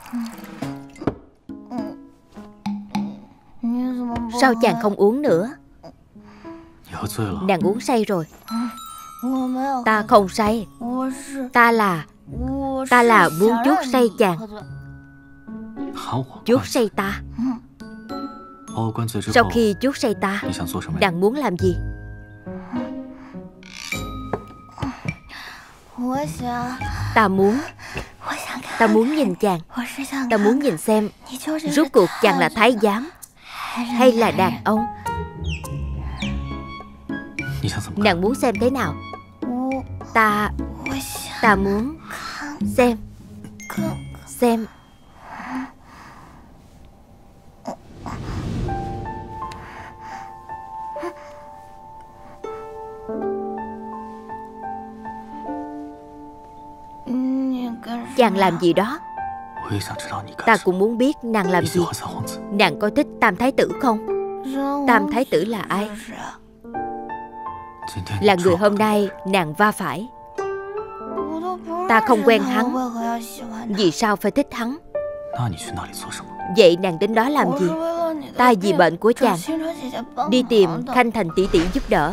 Sao chàng không uống nữa? Nàng uống say rồi. Ta không say. Ta là muốn chuốc say chàng. Chuốc say ta. Sau khi chuốc say ta, nàng muốn làm gì? Ta muốn nhìn chàng. Ta muốn nhìn xem rốt cuộc chàng là thái giám hay là đàn ông. Nàng muốn xem thế nào? Ta muốn xem. Chàng làm gì đó? Ta cũng muốn biết nàng làm gì. Nàng có thích Tam Thái tử không? Tam Thái tử là ai? Là người hôm nay nàng va phải. Ta không quen hắn, vì sao phải thích hắn? Vậy nàng đến đó làm gì? Ta vì bệnh của chàng đi tìm Khanh Thành tỷ tỷ giúp đỡ.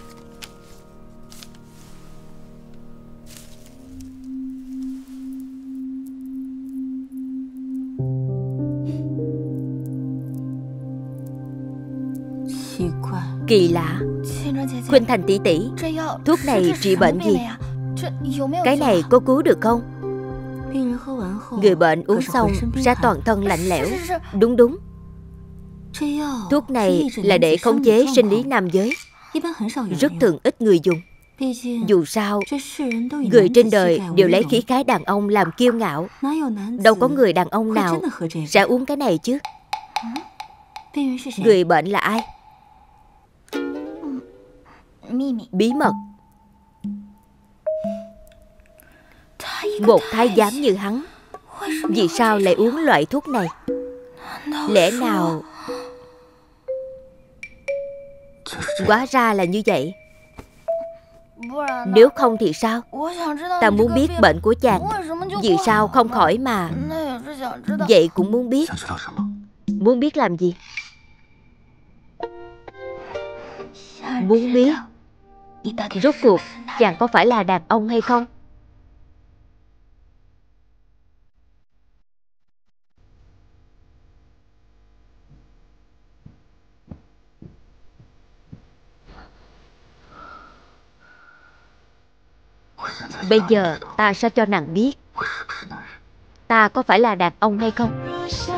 Kỳ lạ. Khuynh Thành tỷ tỷ, thuốc này trị bệnh gì? Cái này có cứu được không? Người bệnh uống xong ra toàn thân lạnh lẽo. Đúng. Thuốc này là để khống chế sinh lý nam giới, rất thường ít người dùng. Dù sao, người trên đời đều lấy khí khái đàn ông làm kiêu ngạo. Đâu có người đàn ông nào sẽ uống cái này chứ. Người bệnh là ai? Bí mật. Một thái giám như hắn, vì sao lại uống loại thuốc này? Lẽ nào... Hóa ra là như vậy. Nếu không thì sao? Ta muốn biết bệnh của chàng vì sao không khỏi mà. Vậy cũng muốn biết. Muốn biết làm gì? Muốn biết rốt cuộc chàng có phải là đàn ông hay không? Bây giờ ta sẽ cho nàng biết ta có phải là đàn ông hay không.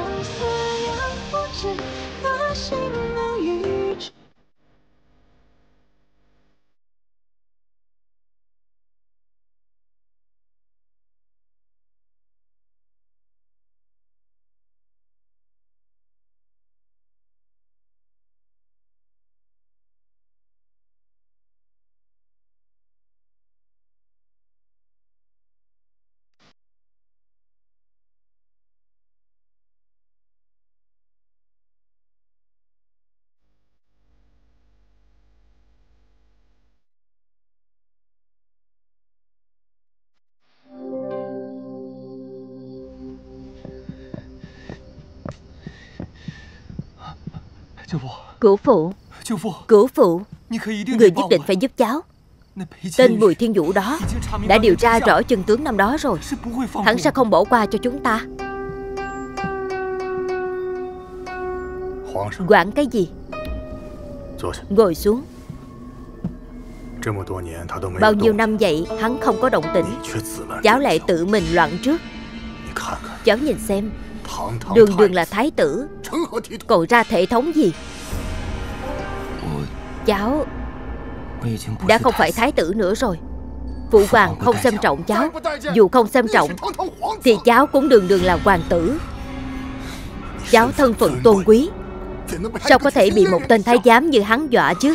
Cửu phụ, người nhất định phải giúp cháu. Tên Bùi Thiên Vũ đó đã điều tra rõ chân tướng năm đó rồi. Hắn sẽ không bỏ qua cho chúng ta. Quản cái gì? Ngồi xuống. Bao nhiêu năm vậy hắn không có động tĩnh, cháu lại tự mình loạn trước. Cháu nhìn xem, đường là thái tử, còn ra thể thống gì? Cháu đã không phải thái tử nữa rồi. Phụ hoàng không xem trọng cháu. Dù không xem trọng thì cháu cũng đường là hoàng tử. Cháu thân phận tôn quý, sao có thể bị một tên thái giám như hắn dọa chứ?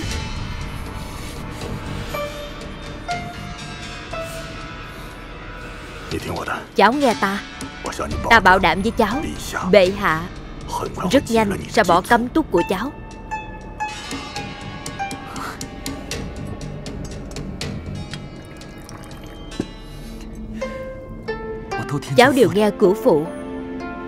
Cháu nghe ta. Ta bảo đảm với cháu, bệ hạ rất nhanh sẽ bỏ cấm túc của cháu. Cháu đều nghe cửu phụ.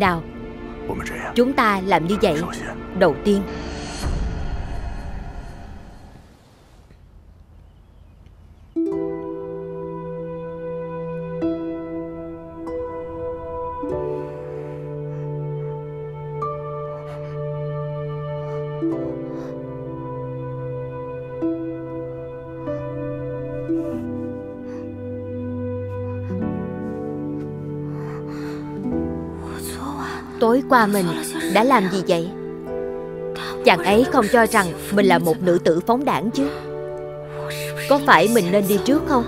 Nào, chúng ta làm như vậy. Đầu tiên, tối qua mình đã làm gì vậy? Chàng ấy không cho rằng mình là một nữ tử phóng đãng chứ? Có phải mình nên đi trước không?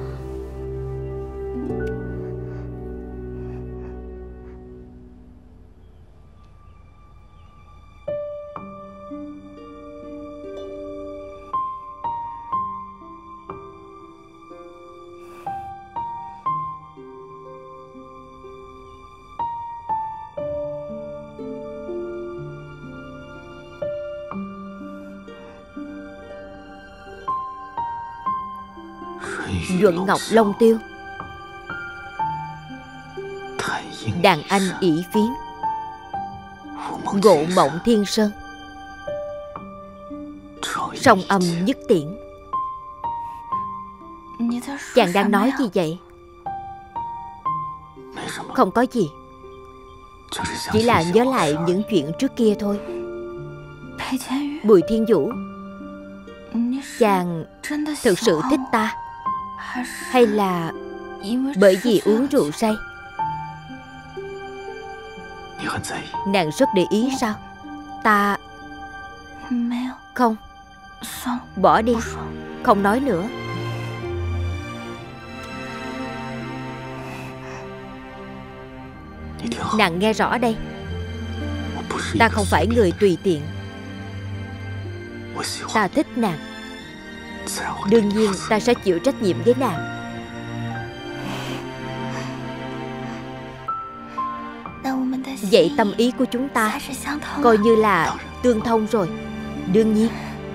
Nhuận ngọc long tiêu, đàn anh ỷ phiến, ngộ mộng thiên sơn, song âm nhất tiễn. Chàng đang nói gì vậy? Không có gì, chỉ là nhớ lại những chuyện trước kia thôi. Bùi Thiên Vũ, chàng thực sự thích ta, hay là bởi vì uống rượu say? Nàng rất để ý sao? Ta... Không. Bỏ đi, không nói nữa. Nàng nghe rõ đây, ta không phải người tùy tiện. Ta thích nàng, đương nhiên ta sẽ chịu trách nhiệm với nàng. Vậy tâm ý của chúng ta coi như là tương thông rồi. Đương nhiên.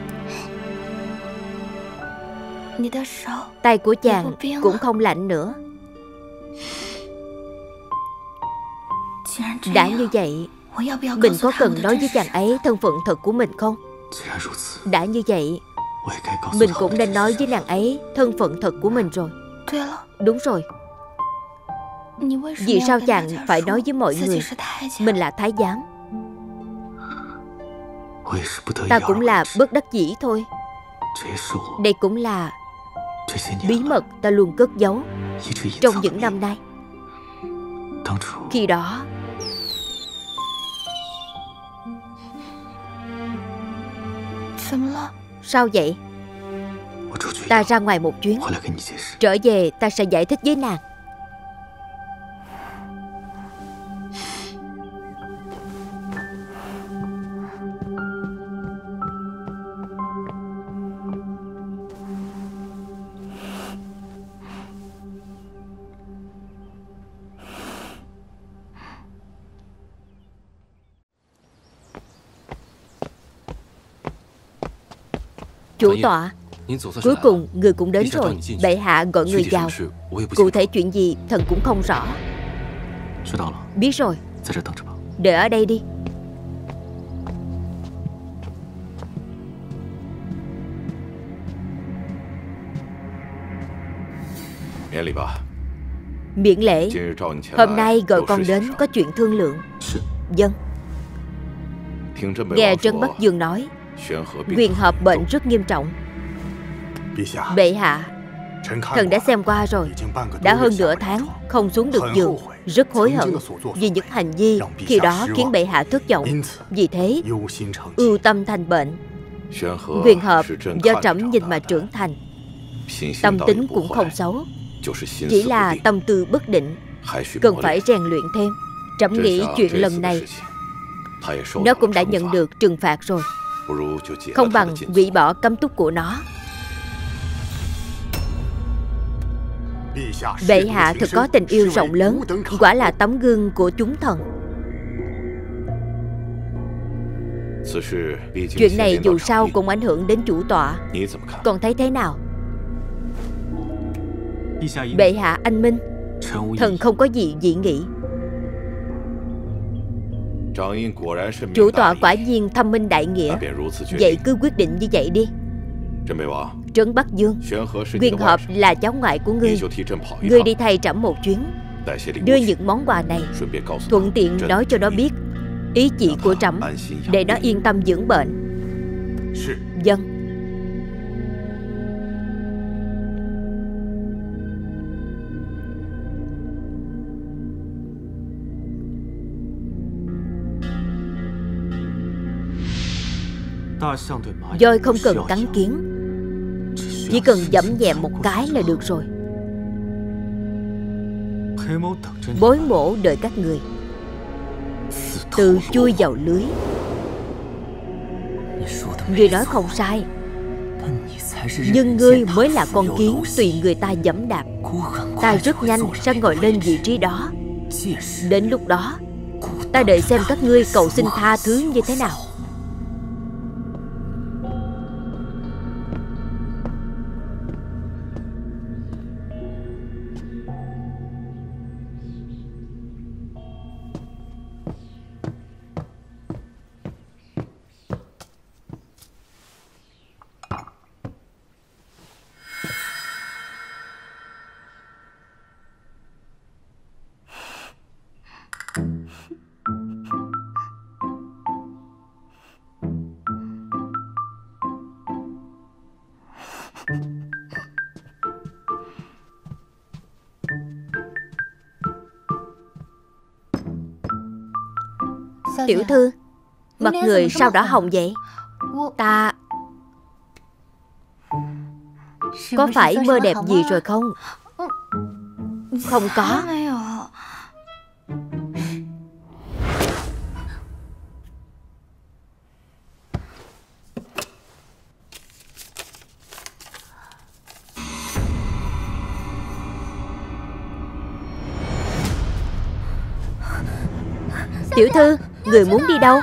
Tay của chàng cũng không lạnh nữa. Đã như vậy, mình có cần nói với chàng ấy thân phận thật của mình không? Đã như vậy, mình cũng nên nói với nàng ấy thân phận thật của mình rồi. Đúng rồi. Vì sao chàng phải nói với mọi người mình là thái giám? Ta cũng là bất đắc dĩ thôi. Đây cũng là bí mật ta luôn cất giấu trong những năm nay. Khi đó, sao vậy? Ta ra ngoài một chuyến, trở về ta sẽ giải thích với nàng. Chủ tọa, cuối cùng người cũng đến rồi. Bệ hạ gọi người vào. Cụ thể chuyện gì thần cũng không rõ. Biết rồi, đợi ở đây đi. Miễn lễ, hôm nay gọi con đến có chuyện thương lượng. Vâng. Nghe Trân Bắc Dương nói Huyền Hợp bệnh rất nghiêm trọng. Bệ hạ, thần đã xem qua rồi. Đã hơn nửa tháng không xuống được giường. Rất hối hận vì những hành vi khi đó khiến bệ hạ thất vọng. Vì thế ưu tâm thành bệnh. Huyền Hợp do trẫm nhìn mà trưởng thành. Tâm tính cũng không xấu, chỉ là tâm tư bất định, cần phải rèn luyện thêm. Trẫm nghĩ chuyện lần này nó cũng đã nhận được trừng phạt rồi, không bằng hủy bỏ cấm túc của nó. Bệ hạ thật có tình yêu rộng lớn, quả là tấm gương của chúng thần. Chuyện này dù sao cũng ảnh hưởng đến chủ tọa. Còn thấy thế nào? Bệ hạ anh minh, thần không có gì dị nghị. Chủ tọa quả nhiên thâm minh đại nghĩa. Vậy cứ quyết định như vậy đi. Trấn Bắc Dương, Quyền Hợp là cháu ngoại của ngươi. Ngươi đi thay trẫm một chuyến, đưa những món quà này, thuận tiện nói cho nó biết ý chỉ của trẫm, để nó yên tâm dưỡng bệnh. Vâng. Voi không cần cắn kiến, chỉ cần giẫm nhẹ một cái là được rồi. Bối mổ đợi các người tự chui vào lưới. Ngươi nói không sai, nhưng ngươi mới là con kiến tùy người ta giẫm đạp. Ta rất nhanh sẽ ngồi lên vị trí đó. Đến lúc đó, ta đợi xem các ngươi cầu xin tha thứ như thế nào. Tiểu thư, mặt người sao đỏ hồng vậy? Ta có phải mơ đẹp gì rồi không? Không có. Tiểu thư, người muốn đi đâu?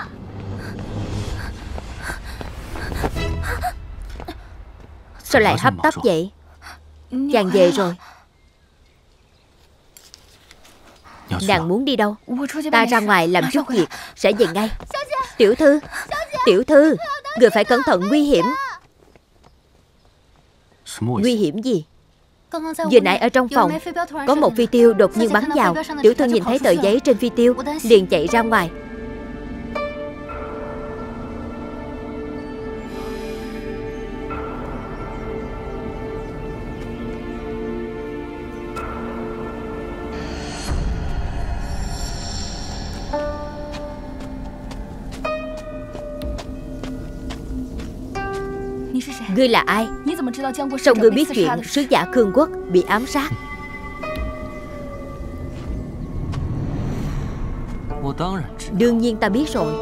Sao lại hấp tấp vậy? Chàng về rồi. Nàng muốn đi đâu? Ta ra ngoài làm chút việc, sẽ về ngay. Tiểu thư, tiểu thư, người phải cẩn thận, nguy hiểm. Nguy hiểm gì? Vừa nãy ở trong phòng có một phi tiêu đột nhiên bắn vào. Tiểu thư nhìn thấy tờ giấy trên phi tiêu liền chạy ra ngoài. Ngươi là ai? Sao ngươi biết chuyện sứ giả Khương Quốc bị ám sát? Đương nhiên ta biết rồi.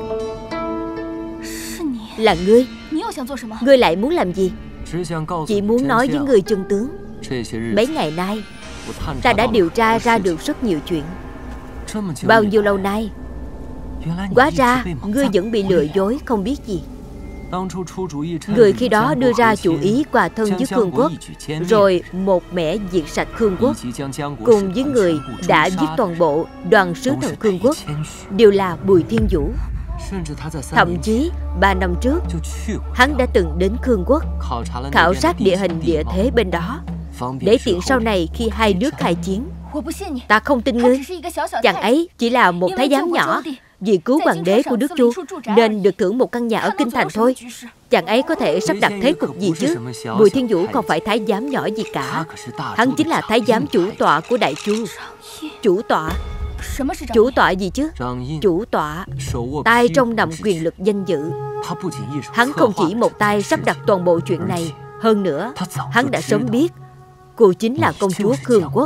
Là ngươi. Ngươi lại muốn làm gì? Chỉ muốn nói với ngươi chân tướng. Mấy ngày nay ta đã điều tra ra được rất nhiều chuyện. Bao nhiêu lâu nay, hóa ra ngươi vẫn bị lừa dối không biết gì. Người khi đó đưa ra chủ ý hòa thân với Khương Quốc, rồi một mẻ diệt sạch Khương Quốc, cùng với người đã giết toàn bộ đoàn sứ thần Khương Quốc đều là Bùi Thiên Vũ. Thậm chí 3 năm trước, hắn đã từng đến Khương Quốc khảo sát địa hình địa thế bên đó, để tiện sau này khi hai nước khai chiến. Ta không tin ngươi. Chàng ấy chỉ là một thái giám nhỏ, vì cứu hoàng đế của nước Chu nên được thưởng một căn nhà ở kinh thành thôi. Chàng ấy có thể sắp đặt thế cục gì chứ? Bùi Thiên Vũ không phải thái giám nhỏ gì cả. Hắn chính là thái giám chủ tọa của Đại Chu. Chủ tọa? Chủ tọa gì chứ? Chủ tọa tay trong nằm quyền lực danh dự. Hắn không chỉ một tay sắp đặt toàn bộ chuyện này, hơn nữa hắn đã sớm biết cô chính là công chúa Khương Quốc.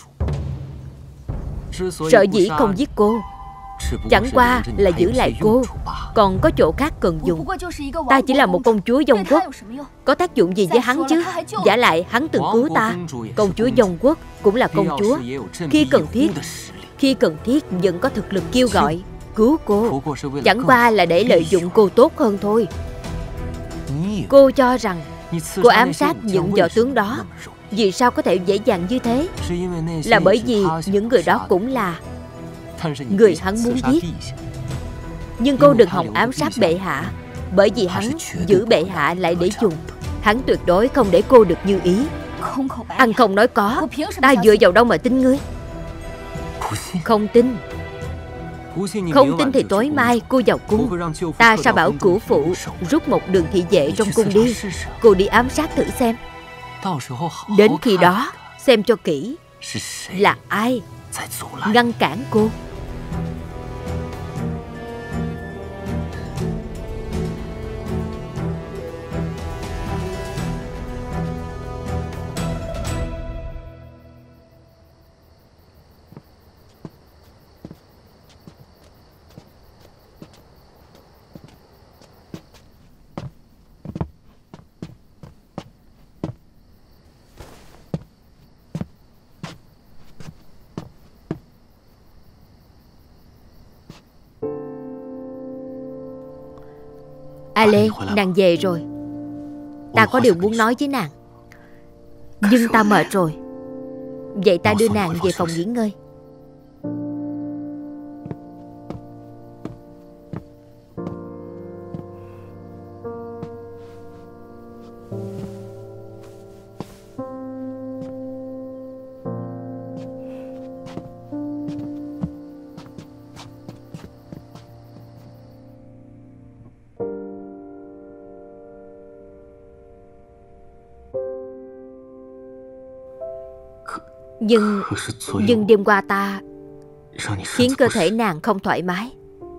Sợ dĩ không giết cô, chẳng qua là giữ lại cô, còn có chỗ khác cần dùng. Ta chỉ là một công chúa Dông Quốc, có tác dụng gì với hắn chứ? Vả lại hắn từng cứu ta. Công chúa Dông Quốc cũng là công chúa, khi cần thiết vẫn có thực lực kêu gọi cứu cô. Chẳng qua là để lợi dụng cô tốt hơn thôi. Cô cho rằng cô ám sát những võ tướng đó vì sao có thể dễ dàng như thế? Là bởi vì những người đó cũng là người hắn muốn giết. Nhưng cô đừng hòng ám sát bệ hạ, bởi vì hắn giữ bệ hạ lại để dùng. Hắn tuyệt đối không để cô được như ý. Ăn không nói có, ta dựa vào đâu mà tin ngươi? Không tin. Không tin thì tối mai cô vào cung, ta sẽ bảo cửu phụ rút một đường thị vệ trong cung đi. Cô đi ám sát thử xem. Đến khi đó xem cho kỹ là ai ngăn cản cô. A Lê, nàng về rồi. Ta có điều muốn nói với nàng, nhưng ta mệt rồi. Vậy ta đưa nàng về phòng nghỉ ngơi. Nhưng đêm qua ta khiến cơ thể nàng không thoải mái.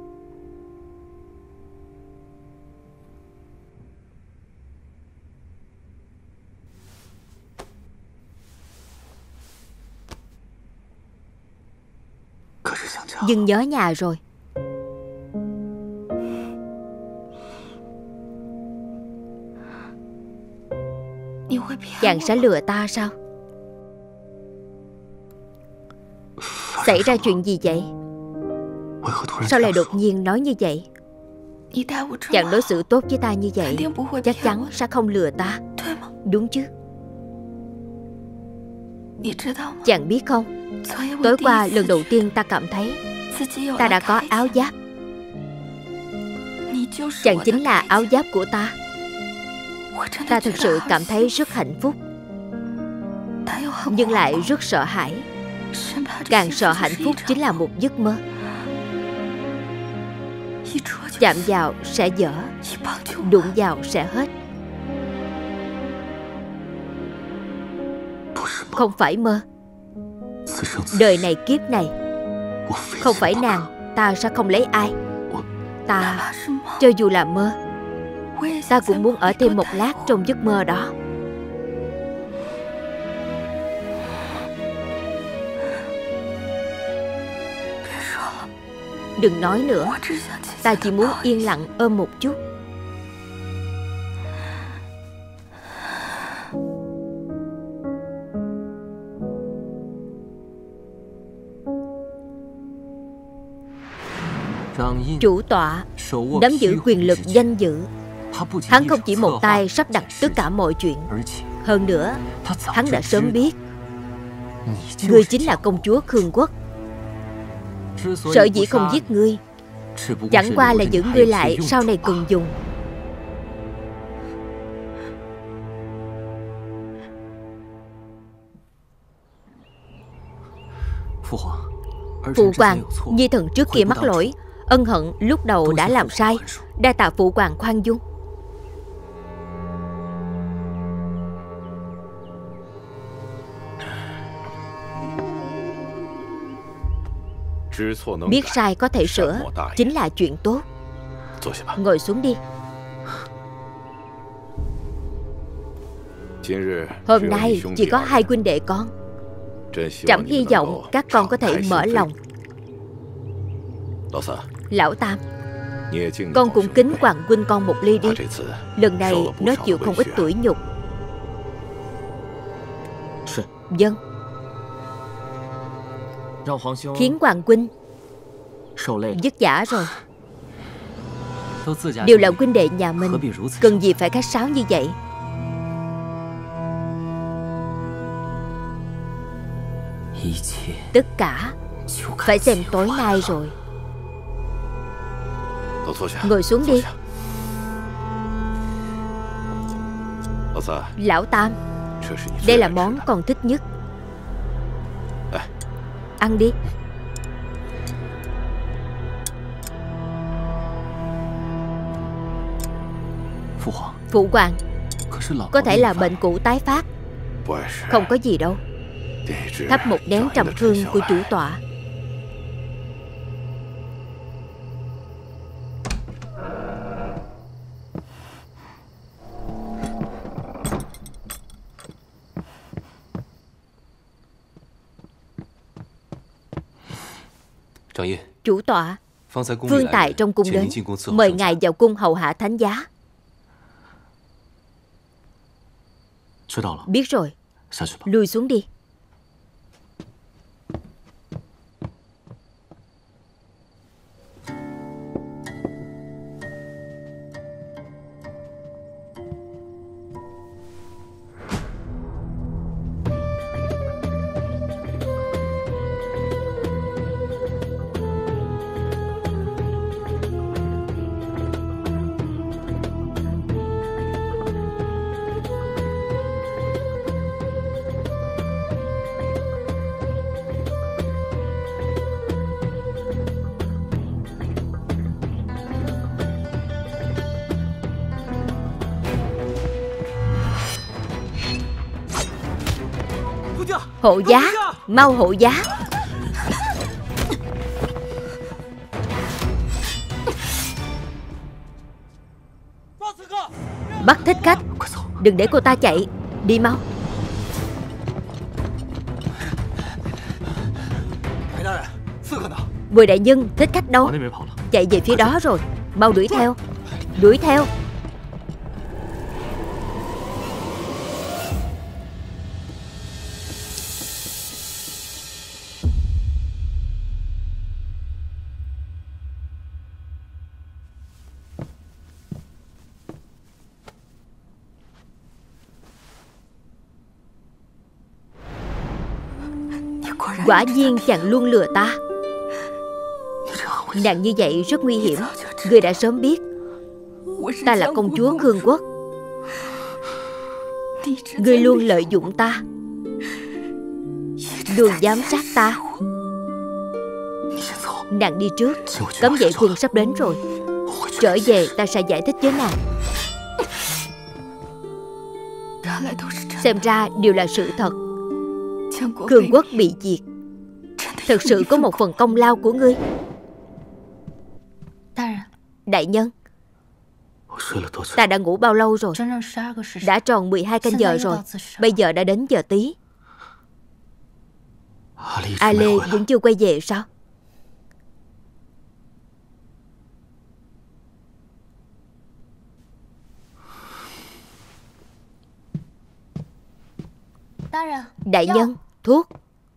Nhưng nhớ nhà rồi. Chàng sẽ lừa ta sao? Xảy ra chuyện gì vậy? Sao lại đột nhiên nói như vậy? Chàng đối xử tốt với ta như vậy, chắc chắn sẽ không lừa ta, đúng chứ? Chàng biết không, tối qua lần đầu tiên ta cảm thấy ta đã có áo giáp. Chàng chính là áo giáp của ta. Ta thực sự cảm thấy rất hạnh phúc, nhưng lại rất sợ hãi. Càng sợ hạnh phúc chính là một giấc mơ. Chạm vào sẽ dở, đụng vào sẽ hết. Không phải mơ. Đời này kiếp này, không phải nàng, ta sẽ không lấy ai. Ta, cho dù là mơ, ta cũng muốn ở thêm một lát trong giấc mơ đó. Đừng nói nữa. Ta chỉ muốn yên lặng ôm một chút. Chủ tọa nắm giữ quyền lực danh dự. Hắn không chỉ một tay sắp đặt tất cả mọi chuyện. Hơn nữa, hắn đã sớm biết ngươi chính là công chúa Khương Quốc. Sở dĩ không giết ngươi, chẳng qua là giữ ngươi lại sau này cần dùng. Phụ hoàng, nhi thần trước kia mắc lỗi, ân hận lúc đầu đã làm sai, đa tạ phụ hoàng khoan dung. Biết sai có thể sửa chính là chuyện tốt. Ngồi xuống đi. Hôm nay chỉ có 2 huynh đệ con. Trẫm hy vọng các con có thể mở lòng. Lão Tam, con cũng kính hoàng huynh con một ly đi. Lần này nó chịu không ít tủi nhục. Vâng. Khiến hoàng huynh vất vả rồi. Đều là huynh đệ nhà mình, cần gì phải khách sáo như vậy? Tất cả phải xem tối nay rồi. Ngồi xuống đi. Lão Tam, đây là món con thích nhất. Ăn đi. Phụ hoàng, có thể là bệnh cũ tái phát. Không có gì đâu. Thắp một nén trầm hương của chủ tọa. Chủ tọa, Vương Tại trong cung đến, mời ngài vào cung hầu hạ thánh giá. Biết rồi, lui xuống đi. Hộ giá, mau hộ giá. Bắt thích khách. Đừng để cô ta chạy. Đi mau. Bùi đại nhân, thích khách đâu? Chạy về phía đó rồi. Mau đuổi theo. Đuổi theo. Quả nhiên chàng luôn lừa ta. Nàng như vậy rất nguy hiểm. Ngươi đã sớm biết. Ta là công chúa Khương Quốc. Ngươi luôn lợi dụng ta, luôn giám sát ta. Nàng đi trước. Cấm vệ quân sắp đến rồi. Trở về ta sẽ giải thích với nàng. Xem ra đều là sự thật. Khương Quốc bị diệt, thực sự có một phần công lao của ngươi. Đại nhân, ta đã ngủ bao lâu rồi? Đã tròn 12 canh giờ rồi. Bây giờ đã đến giờ tí. A Lê vẫn chưa quay về sao? Đại nhân, thuốc.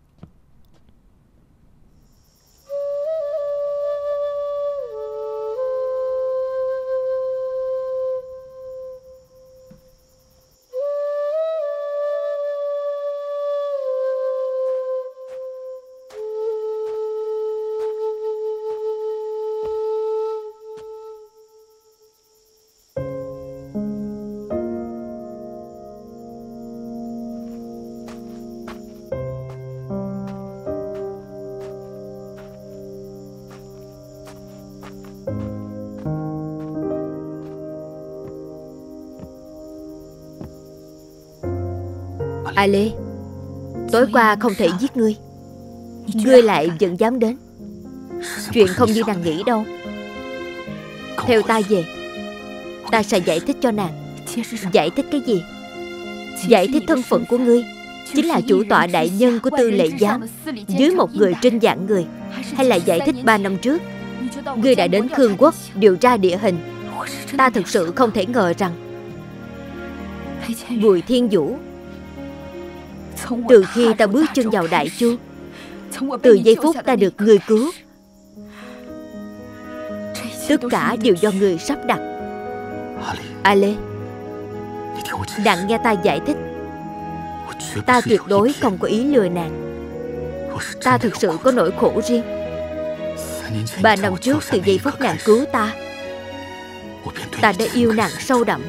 A Lê, tối qua không thể giết ngươi. Ngươi lại vẫn dám đến. Chuyện không như nàng nghĩ đâu. Theo ta về. Ta sẽ giải thích cho nàng. Giải thích cái gì? Giải thích thân phận của ngươi chính là chủ tọa đại nhân của Tư Lệ Giám, dưới một người trên vạn người. Hay là giải thích 3 năm trước ngươi đã đến Khương Quốc điều tra địa hình. Ta thực sự không thể ngờ rằng Bùi Thiên Vũ, từ khi ta bước chân vào Đại Chu, từ giây phút ta được ngươi cứu, tất cả đều do ngươi sắp đặt. A Lê, nàng nghe ta giải thích. Ta tuyệt đối không có ý lừa nàng. Ta thực sự có nỗi khổ riêng. 3 năm trước, từ giây phút nàng cứu ta, ta đã yêu nàng sâu đậm.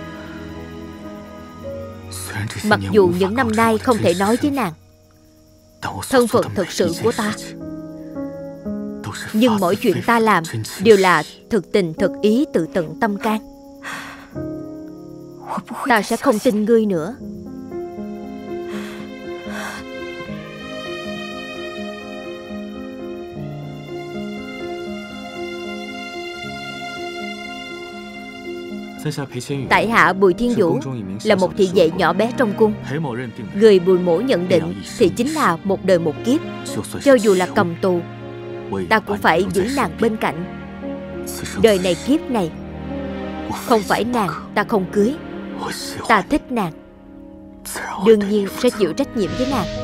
Mặc dù những năm nay không thể nói với nàng thân phận thực sự của ta, nhưng mỗi chuyện ta làm đều là thực tình thực ý, từ tận tâm can. Ta sẽ không tin ngươi nữa. Tại hạ Bùi Thiên Vũ là một thị vệ nhỏ bé trong cung. Người Bùi mỗ nhận định thì chính là một đời một kiếp. Cho dù là cầm tù, ta cũng phải giữ nàng bên cạnh. Đời này kiếp này, không phải nàng ta không cưới. Ta thích nàng, đương nhiên sẽ chịu trách nhiệm với nàng.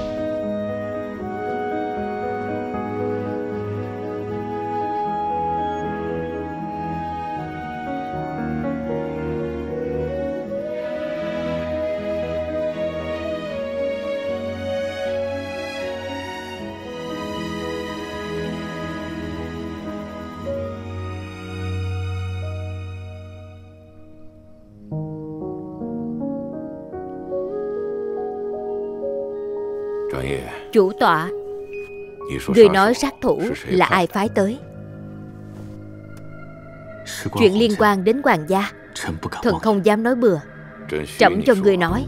Chủ tọa, người nói sát thủ là ai phái tới? Chuyện liên quan đến hoàng gia, thần không dám nói bừa. Trẫm cho người nói.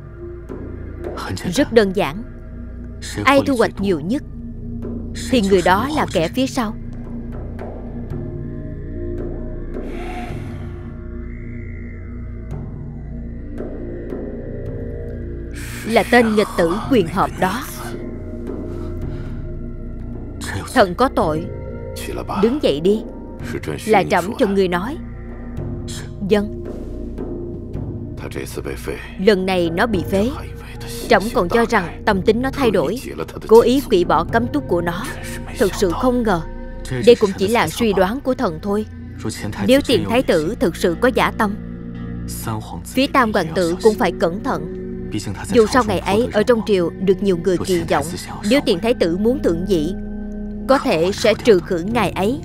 Rất đơn giản. Ai thu hoạch nhiều nhất thì người đó là kẻ phía sau. Là tên nghịch tử Quyền Hợp đó. Thần có tội, đứng dậy đi. Là trẫm cho người nói. Vâng. Lần này nó bị phế. Trẫm còn cho rằng tâm tính nó thay đổi, cố ý hủy bỏ cấm túc của nó. Thực sự không ngờ. Đây cũng chỉ là suy đoán của thần thôi. Nếu tiền thái tử thực sự có dã tâm, phía tam hoàng tử cũng phải cẩn thận. Dù sao ngày ấy ở trong triều được nhiều người kỳ vọng. Nếu tiền thái tử muốn thượng vị, có thể sẽ trừ khử ngài ấy.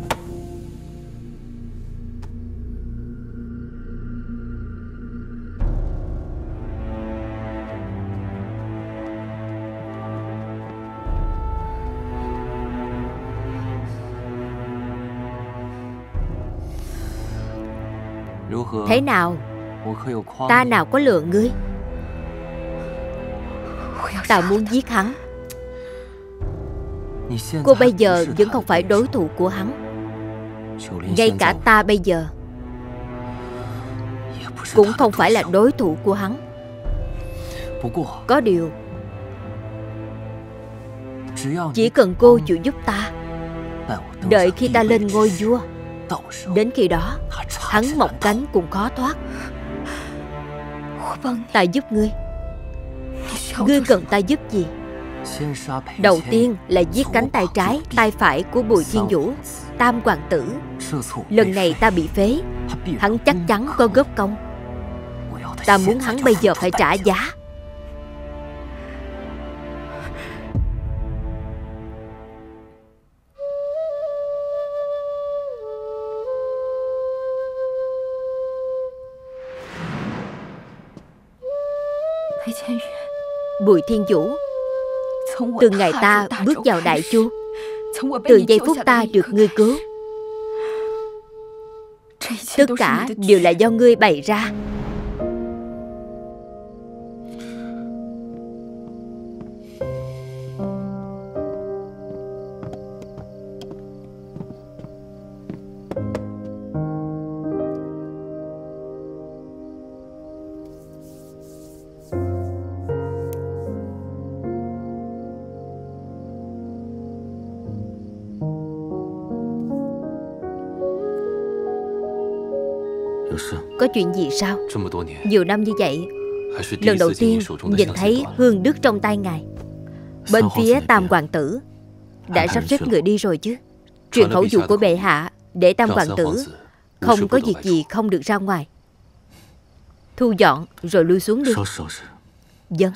Thế nào? Ta nào có lừa ngươi. Ta muốn giết hắn. Cô bây giờ vẫn không phải đối thủ của hắn. Ngay cả ta bây giờ cũng không phải là đối thủ của hắn. Có điều, chỉ cần cô chịu giúp ta, đợi khi ta lên ngôi vua, đến khi đó hắn mọc cánh cũng khó thoát. Ta giúp ngươi. Ngươi cần ta giúp gì? Đầu tiên là giết cánh tay trái, tay phải của Bùi Thiên Vũ, tam hoàng tử. Lần này ta bị phế, hắn chắc chắn có góp công. Ta muốn hắn bây giờ phải trả giá. Bùi Thiên Vũ, từ ngày ta bước vào Đại Chu, từ giây phút ta được ngươi cứu, tất cả đều là do ngươi bày ra. Có chuyện gì sao? Nhiều năm như vậy, lần đầu tiên nhìn thấy hương đức trong tay ngài. Bên phía tam hoàng tử đã sắp xếp người đi rồi chứ? Truyền khẩu dụ của bệ hạ để tam hoàng tử không có việc gì không được ra ngoài. Thu dọn rồi lui xuống đi. Vâng.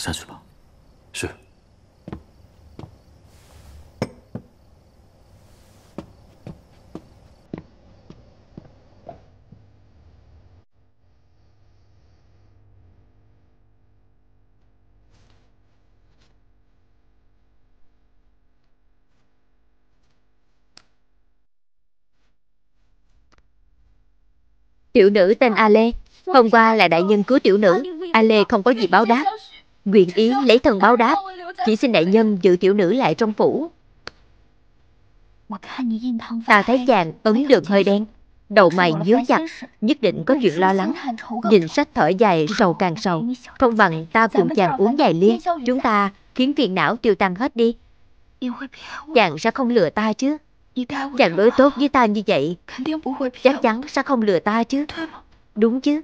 Tiểu nữ tên A Lê. Hôm qua là đại nhân cứu tiểu nữ. A Lê không có gì báo đáp, nguyện ý lấy thân báo đáp. Chỉ xin đại nhân giữ tiểu nữ lại trong phủ. Ta thấy chàng ấn đường hơi đen, đầu mày nhíu chặt, nhất định có chuyện lo lắng. Nhìn sách thở dài sầu càng sầu. Không bằng ta cùng chàng uống vài ly, chúng ta khiến phiền não tiêu tan hết đi. Chàng sẽ không lừa ta chứ? Chàng đối tốt với ta như vậy, chắc chắn sẽ không lừa ta chứ? Đúng chứ?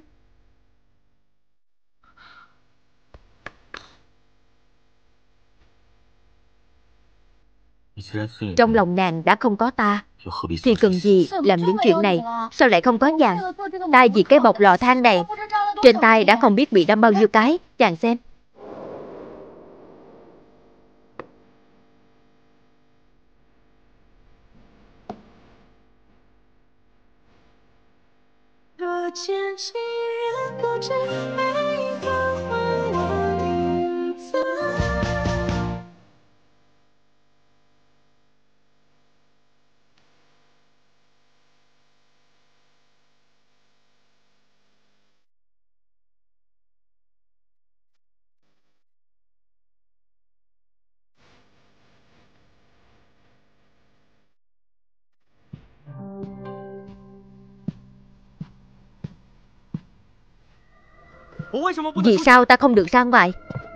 Trong lòng nàng đã không có ta, thì cần gì làm những chuyện này? Sao lại không có chàng? Ta vì cái bọc lò than này, trên tay đã không biết bị đâm bao nhiêu cái. Chàng xem. Vì sao ta không được ra ngoài?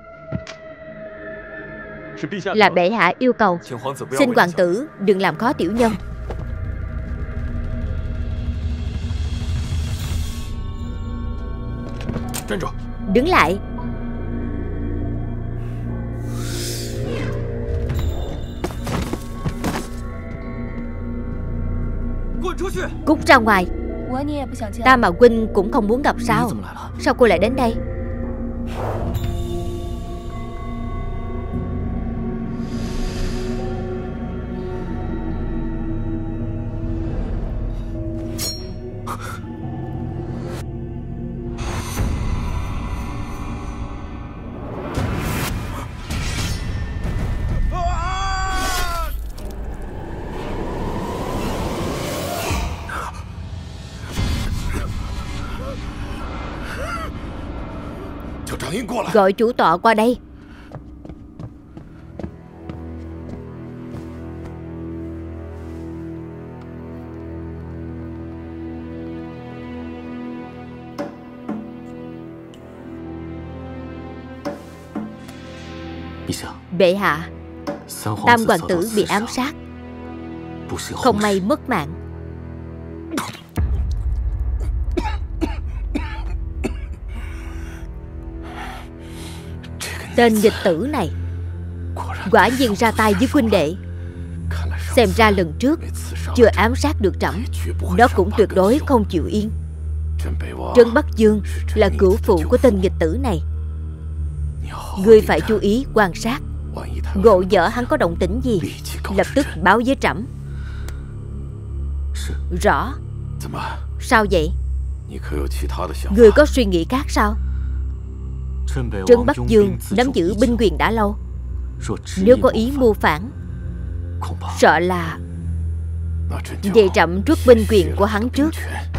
Là bệ hạ yêu cầu. Xin hoàng tử đừng làm khó tiểu nhân. Đứng lại. Cút ra ngoài. Ta mà huynh cũng không muốn gặp sao? Sao cô lại đến đây? Gọi chủ tọa qua đây. Bệ hạ, Tam hoàng tử bị ám sát, không may mất mạng. Tên nghịch tử này quả nhiên ra tay với huynh đệ. Xem ra lần trước chưa ám sát được trẫm, nó cũng tuyệt đối không chịu yên. Trấn Bắc Dương là cửu phụ của tên nghịch tử này. Ngươi phải chú ý quan sát, ngộ nhỡ hắn có động tĩnh gì, lập tức báo với trẫm. Rõ. Sao vậy? Ngươi có suy nghĩ khác sao? Trấn Bắc Dương nắm giữ binh quyền đã lâu, nếu có ý mưu phản, sợ là về trẫm rút binh quyền của hắn trước.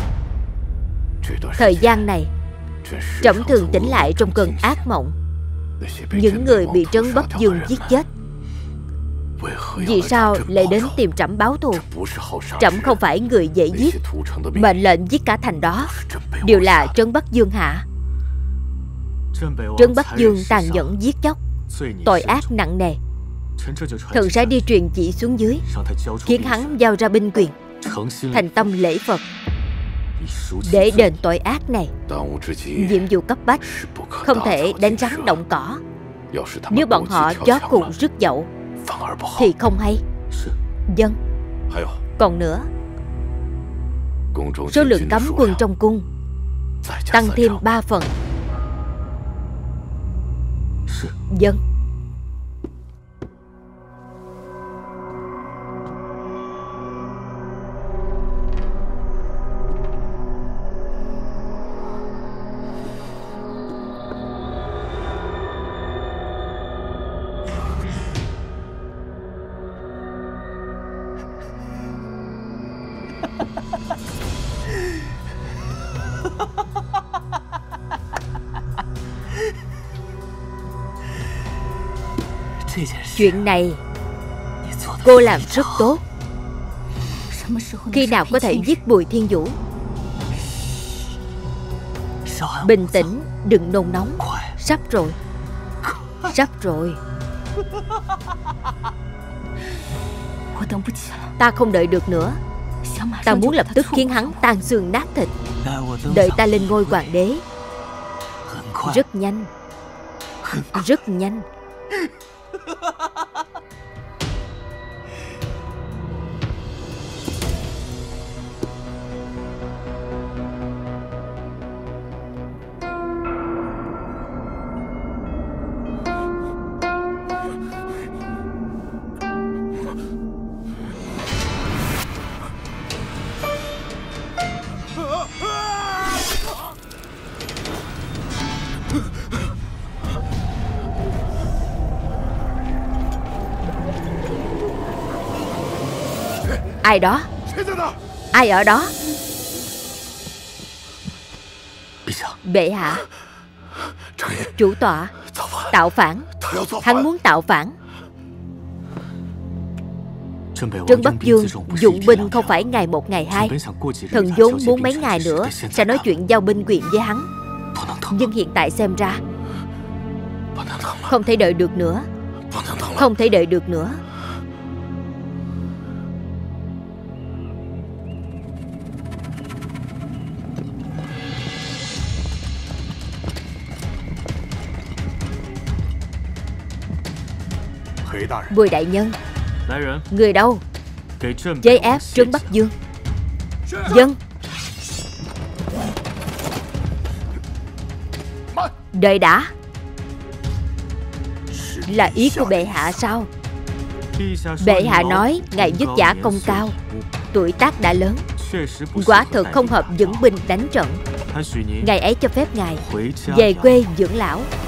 Thời gian này trẫm thường tỉnh lại trong cơn ác mộng. Những người bị Trấn Bắc Dương giết chết, vì sao lại đến tìm trẫm báo thù? Trẫm không phải người dễ giết. Mệnh lệnh giết cả thành đó đều là Trấn Bắc Dương hạ. Trấn Bắc Dương tàn nhẫn giết chóc, tội ác nặng nề. Thần sẽ đi truyền chỉ xuống dưới, khiến hắn giao ra binh quyền, thành tâm lễ Phật, để đền tội ác này. Nhiệm vụ cấp bách, không thể đánh rắn động cỏ. Nếu bọn họ chó cùng rứt dậu thì không hay. Vâng. Còn nữa, số lượng cấm quân trong cung tăng thêm 3 phần. Vâng. Chuyện này cô làm rất tốt. Khi nào có thể giết Bùi Thiên Vũ? Bình tĩnh, đừng nôn nóng. Sắp rồi. Sắp rồi. Ta không đợi được nữa. Ta muốn lập tức khiến hắn tan xương nát thịt. Đợi ta lên ngôi hoàng đế. Rất nhanh. Rất nhanh. Ai đó? Ai ở đó? Bệ hạ. Chủ tọa. Tạo phản. Hắn muốn tạo phản. Trấn Bắc Dương dụng binh không phải ngày một ngày hai. Thần vốn muốn mấy ngày nữa sẽ nói chuyện giao binh quyền với hắn. Nhưng hiện tại xem ra không thể đợi được nữa. Không thể đợi được nữa. Bùi đại nhân. Người đâu? Chế ép Trấn Bắc Dương. Dân. Đợi đã. Là ý của bệ hạ sao? Bệ hạ nói ngài vất vả công cao, tuổi tác đã lớn, quả thực không hợp dẫn binh đánh trận. Ngài ấy cho phép ngài về quê dưỡng lão.